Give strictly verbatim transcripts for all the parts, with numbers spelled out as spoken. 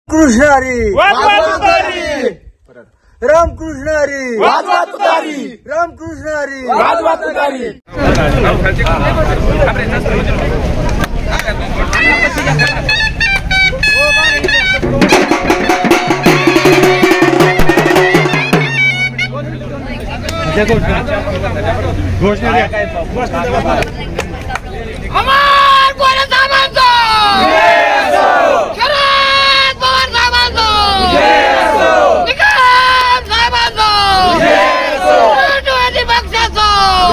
कृष्ण हरी वाजवा तुतारी, रामकृष्ण हरी वाजवा तुतारी, रामकृष्ण हरी वाजवा तुतारी. घोषणा द्या. अमर कोल्हे साहेबांचा शरद पवार साहेबांचा निकम साहेबांचा राष्ट्रवादी पक्षाचा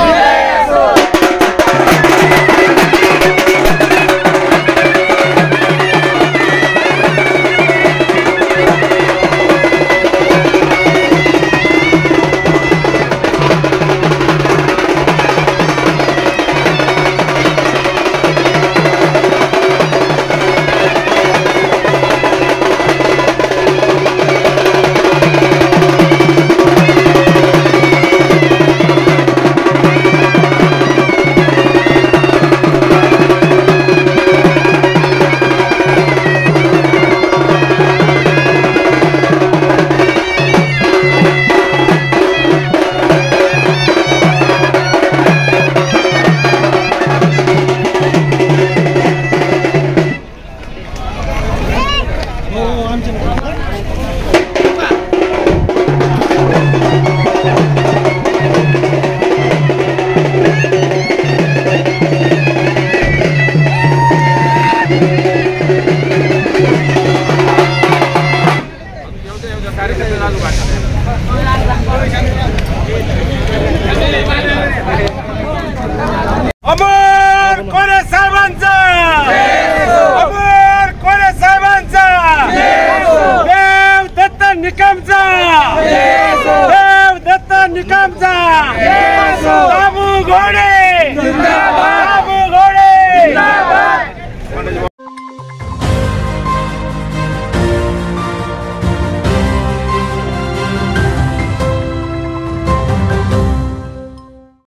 अमर कोल्हे साहेबांचा, अमर कोल्हे साहेबांचा, देव दत्त निकमचा, देव दत्त निकमचा, बाबू घोडे